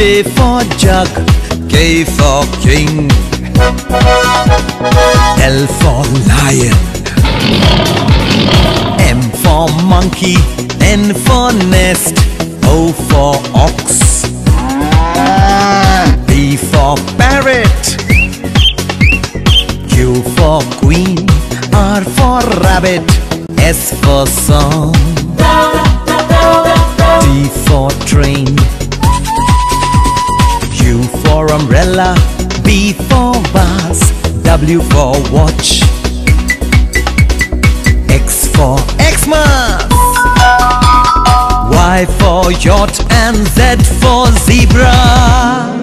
J for jug, K for king, L for lion, M for monkey, N for nest, O for ox, P for parrot, Q for queen, R for rabbit, S for song, T for train, U for umbrella, B for vase, W for watch, X for Xmas, Y for yacht, and Z for zebra.